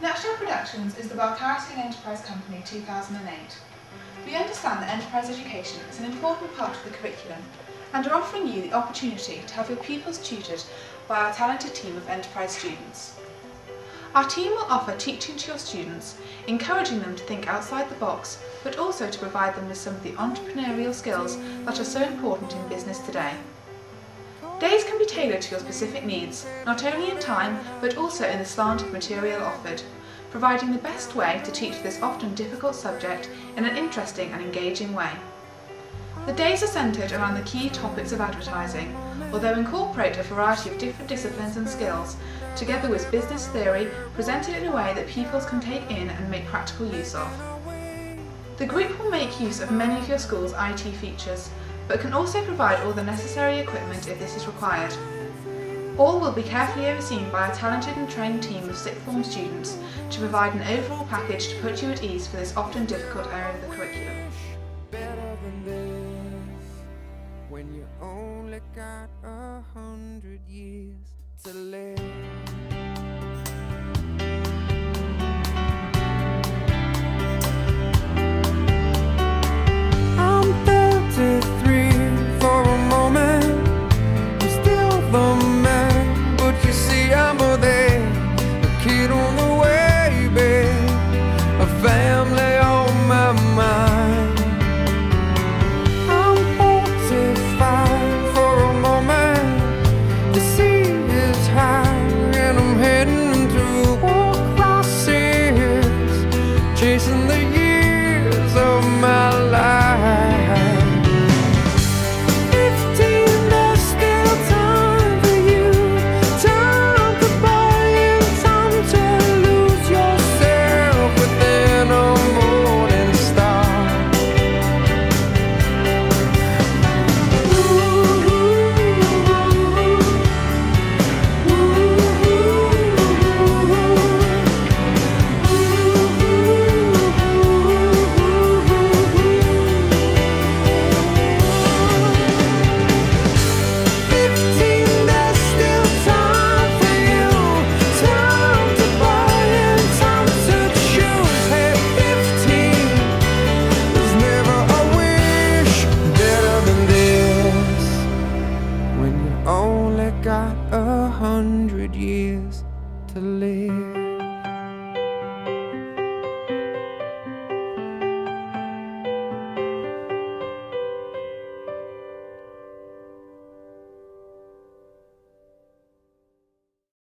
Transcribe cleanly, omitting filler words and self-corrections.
National Productions is the Balcarras Enterprise Company 2008. We understand that enterprise education is an important part of the curriculum and are offering you the opportunity to have your pupils tutored by our talented team of enterprise students. Our team will offer teaching to your students, encouraging them to think outside the box, but also to provide them with some of the entrepreneurial skills that are so important in business today. Days can be tailored to your specific needs, not only in time, but also in the slant of material offered, providing the best way to teach this often difficult subject in an interesting and engaging way. The days are centred around the key topics of advertising, although incorporate a variety of different disciplines and skills, together with business theory presented in a way that pupils can take in and make practical use of. The group will make use of many of your school's IT features, but can also provide all the necessary equipment if this is required. All will be carefully overseen by a talented and trained team of sixth form students to provide an overall package to put you at ease for this often difficult area of the curriculum.